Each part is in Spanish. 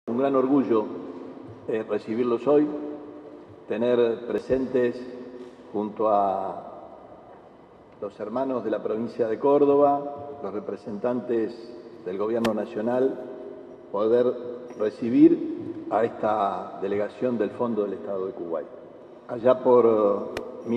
Un gran orgullo recibirlos hoy, tener presentes junto a los hermanos de la provincia de Córdoba, los representantes del Gobierno Nacional, poder recibir a esta delegación del Fondo del Estado de Kuwait. Allá por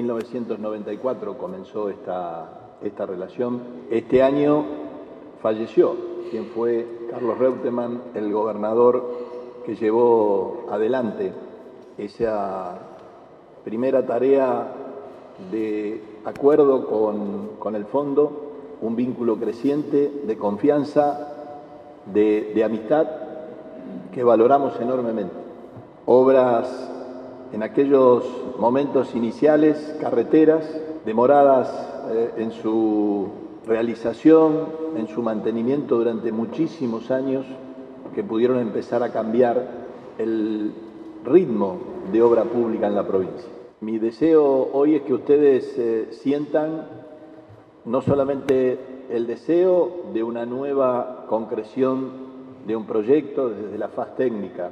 1994 comenzó esta relación. Este año falleció quien fue Carlos Reutemann, el gobernador que llevó adelante esa primera tarea de acuerdo con el fondo, un vínculo creciente de confianza, de amistad que valoramos enormemente. Obras en aquellos momentos iniciales, carreteras, demoradas en su realización, en su mantenimiento durante muchísimos años, que pudieron empezar a cambiar el ritmo de obra pública en la provincia. Mi deseo hoy es que ustedes sientan no solamente el deseo de una nueva concreción de un proyecto desde la faz técnica,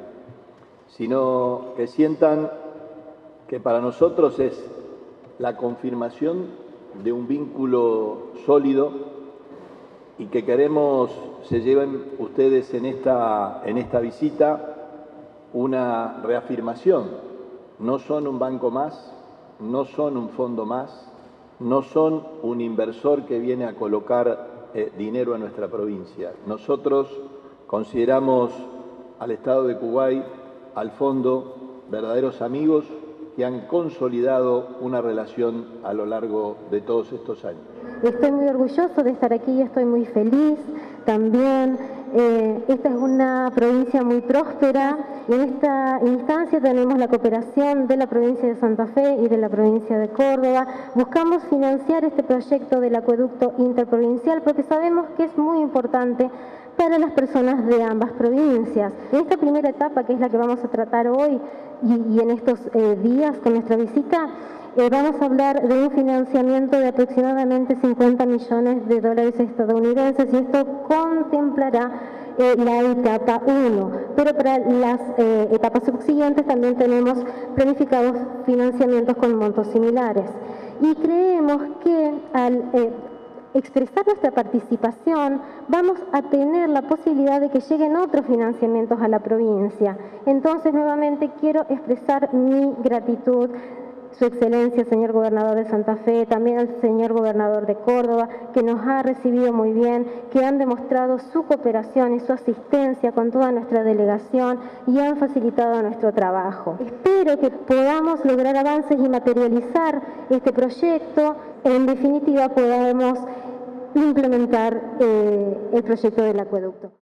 sino que sientan que para nosotros es la confirmación de un vínculo sólido y que queremos se lleven ustedes en esta visita una reafirmación. No son un banco más, no son un fondo más, no son un inversor que viene a colocar dinero en nuestra provincia. Nosotros consideramos al Estado de Kuwait, al fondo, verdaderos amigos que han consolidado una relación a lo largo de todos estos años. Estoy muy orgulloso de estar aquí, estoy muy feliz también. Esta es una provincia muy próspera. En esta instancia tenemos la cooperación de la provincia de Santa Fe y de la provincia de Córdoba. Buscamos financiar este proyecto del acueducto interprovincial porque sabemos que es muy importante para las personas de ambas provincias. En esta primera etapa, que es la que vamos a tratar hoy y en estos días con nuestra visita, vamos a hablar de un financiamiento de aproximadamente 50 millones de dólares estadounidenses y esto contemplará la etapa 1, pero para las etapas subsiguientes también tenemos planificados financiamientos con montos similares. Y creemos que al expresar nuestra participación, vamos a tener la posibilidad de que lleguen otros financiamientos a la provincia. Entonces, nuevamente quiero expresar mi gratitud, Su Excelencia, señor Gobernador de Santa Fe, también al señor Gobernador de Córdoba, que nos ha recibido muy bien, que han demostrado su cooperación y su asistencia con toda nuestra delegación y han facilitado nuestro trabajo. Espero que podamos lograr avances y materializar este proyecto. En definitiva, podamos implementar el proyecto del acueducto.